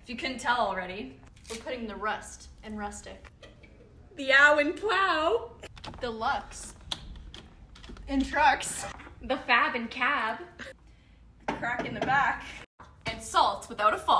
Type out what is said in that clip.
If you couldn't tell already, we're putting the rust in rustic. The ow and plow. The lux in trucks. The fab and cab. Crack in the back. And salt without a fault.